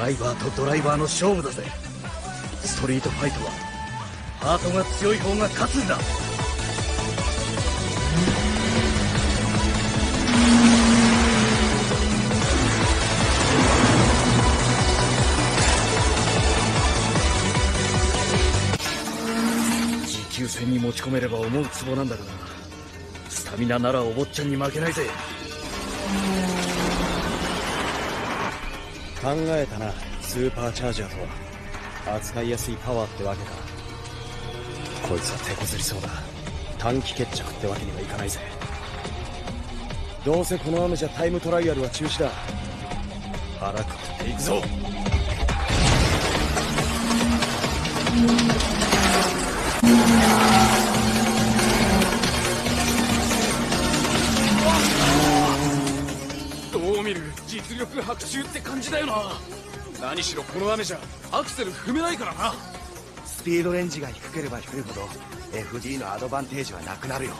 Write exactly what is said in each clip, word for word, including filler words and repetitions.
ライバーとドライバーの勝負だぜ。ストリートファイトはハートが強い方が勝つんだ。持久戦に持ち込めれば思うツボなんだがな。スタミナならお坊ちゃんに負けないぜ。 考えたな。スーパーチャージャーとは扱いやすいパワーってわけか。こいつは手こずりそうだ。短期決着ってわけにはいかないぜ。どうせこの雨じゃタイムトライアルは中止だ。腹くくっていくぞ。 どう見る実力伯仲って感じだよな。何しろこの雨じゃアクセル踏めないからな。 スピードレンジが低ければ低いほど エフディー のアドバンテージはなくなるよ。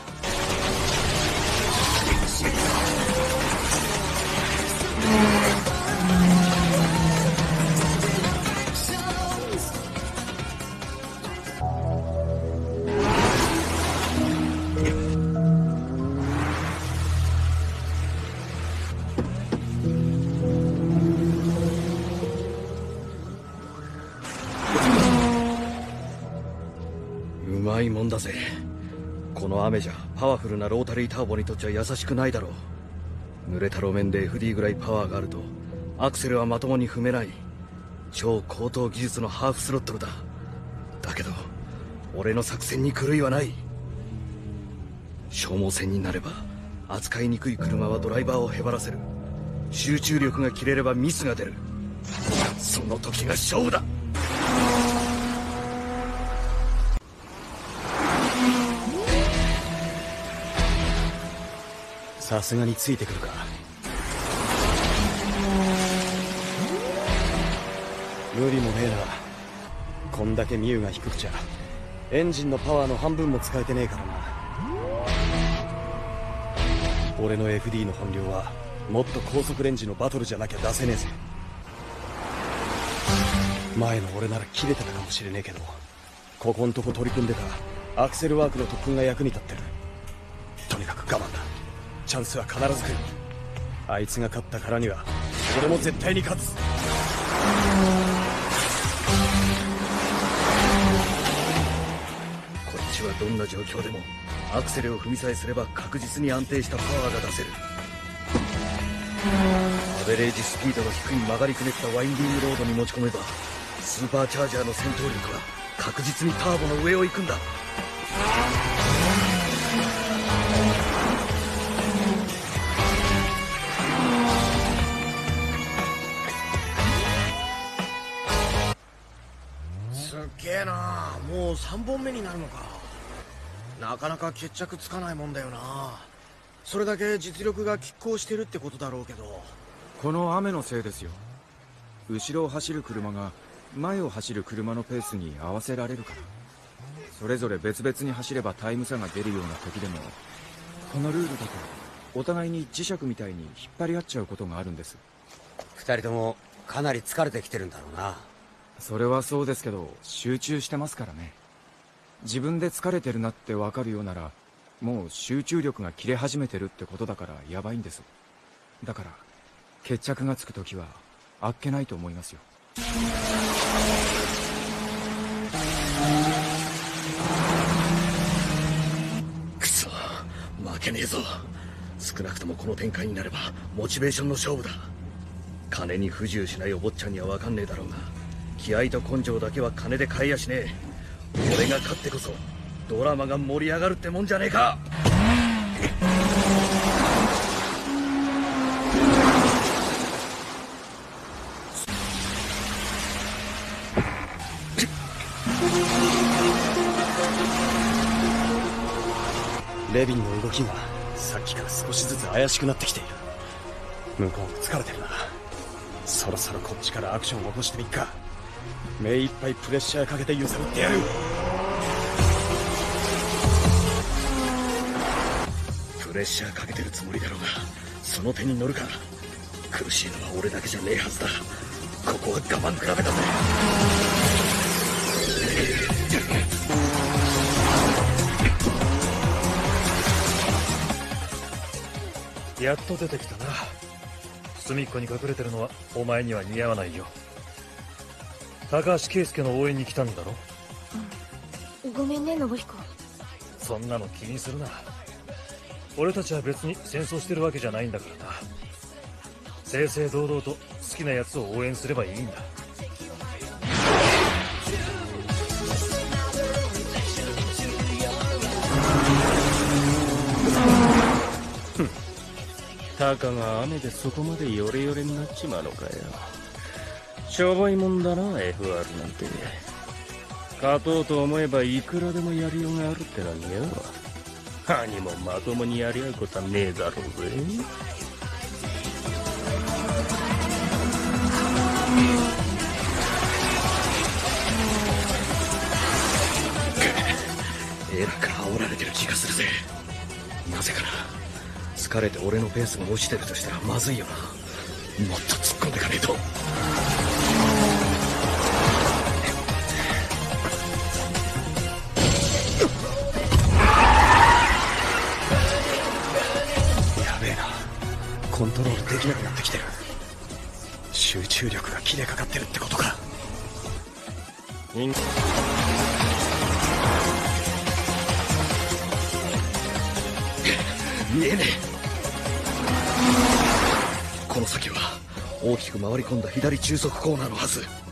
うまいもんだぜ。この雨じゃパワフルなロータリーターボにとっちゃ優しくないだろう。濡れた路面で エフディー ぐらいパワーがあるとアクセルはまともに踏めない。超高等技術のハーフスロットルだ。だけど俺の作戦に狂いはない。消耗戦になれば扱いにくい車はドライバーをへばらせる。集中力が切れればミスが出る。その時が勝負だ。 さすがについてくるか。無理もねえな。こんだけミュウが低くちゃエンジンのパワーの半分も使えてねえからな。俺の エフディー の本領はもっと高速レンジのバトルじゃなきゃ出せねえぜ。前の俺なら切れてたかもしれねえけど、ここんとこ取り組んでたアクセルワークの特訓が役に立ってる。とにかく我慢だ。チャンスは必ず来る。あいつが勝ったからには俺も絶対に勝つ。こっちはどんな状況でもアクセルを踏みさえすれば確実に安定したパワーが出せる。アベレージスピードの低い曲がりくねったワインディングロードに持ち込めばスーパーチャージャーの戦闘力は確実にターボの上を行くんだ。 すっげえな。もうさんぼんめになるのか。なかなか決着つかないもんだよな。それだけ実力が拮抗してるってことだろうけど。 この雨のせいですよ。後ろを走る車が前を走る車のペースに合わせられるから。それぞれ別々に走ればタイム差が出るような時でも、このルールだとお互いに磁石みたいに引っ張り合っちゃうことがあるんです。 二人ともかなり疲れてきてるんだろうな。 それはそうですけど集中してますからね。自分で疲れてるなって分かるようならもう集中力が切れ始めてるってことだからヤバいんです。だから決着がつく時はあっけないと思いますよ。 くそ、負けねえぞ。少なくともこの展開になればモチベーションの勝負だ。金に不自由しないお坊ちゃんには分かんねえだろうが、気合と根性だけは金で買えやしねえ。俺が勝ってこそドラマが盛り上がるってもんじゃねえか。 レビンの動きがさっきから少しずつ怪しくなってきている。向こうも疲れてるな。そろそろこっちからアクションを起こしてみっか。目いっぱいプレッシャーかけて揺さぶってやる。 プレッシャーかけてるつもりだろうが、その手に乗るか。苦しいのは俺だけじゃねえはずだ。 ここは我慢比べだぜ。 やっと出てきたな。隅っこに隠れてるのはお前には似合わないよ。高橋圭介の応援に来たんだろ。 うん、ごめんね信彦。 そんなの気にするな。俺たちは別に戦争してるわけじゃないんだからな。正々堂々と好きなやつを応援すればいいんだ。 たかが雨でそこまでヨレヨレになっちまうのかよ。しょぼいもんだな エフアール なんて。勝とうと思えばいくらでもやりようがあるってのによ。何もまともにやり合うことはねえだろうぜ。 エラから煽られてる気がするぜ。なぜかな。疲れて俺のペースが落ちてるとしたらまずいよな。もっと突っ込んでかねえと。 やべえな。コントロールできなくなってきてる。集中力が切れかかってるってことか。 人見えねえ。この先は大きく回り込んだ左中足コーナーのはず。